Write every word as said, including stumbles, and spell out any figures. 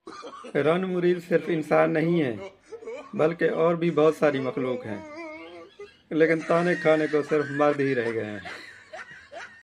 Run मुरीद सिर्फ इंसान नहीं है, बल्कि और भी बहुत सारी मखलूक हैं, लेकिन ताने खाने को सिर्फ मर्द ही रह गए हैं।